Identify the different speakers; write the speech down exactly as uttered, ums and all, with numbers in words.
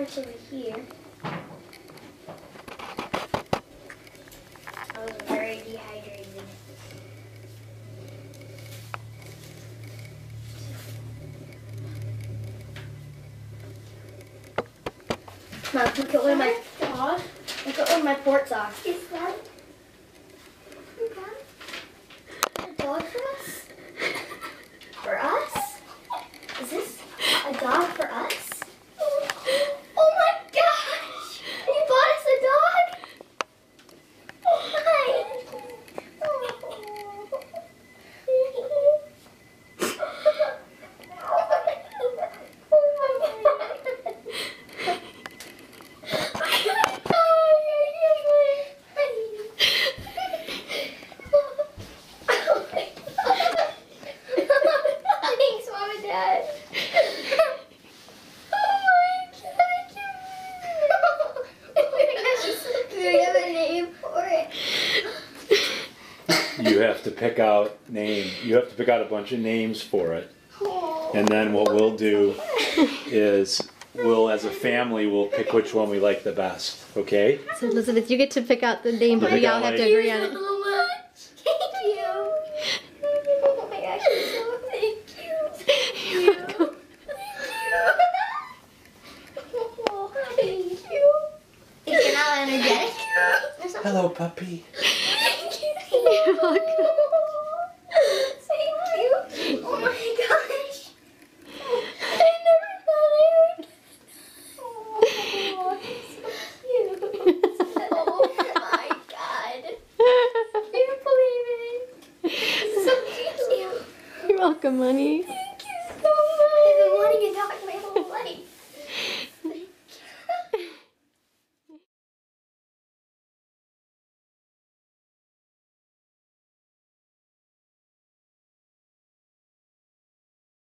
Speaker 1: parts over here. I was very dehydrated. Mom, look at one of my dog. Look at one of my port socks. Is that a dog for us? For us? Is this a dog for us? Oh my gosh! You bought us a dog? Oh my! Thanks, Mom and Dad.
Speaker 2: You have to pick out name. You have to pick out a bunch of names for it. And then what we'll do is we'll, as a family, we'll pick which one we like the best. Okay?
Speaker 3: So Elizabeth, you get to pick out the name, but
Speaker 2: You
Speaker 3: we
Speaker 2: pick
Speaker 3: all
Speaker 2: out,
Speaker 3: have to
Speaker 2: like-
Speaker 3: agree on it.
Speaker 1: So much. Thank you. Oh my gosh, you're so thank you. Thank you. Thank you. Oh, thank you. Is it not energetic?
Speaker 2: Hello, puppy.
Speaker 1: Thank you.
Speaker 3: You're welcome.
Speaker 1: Thank you. Oh my gosh. I never thought I would. Oh, so cute. Oh my god. I can't believe it. So cute.
Speaker 3: You're welcome, honey.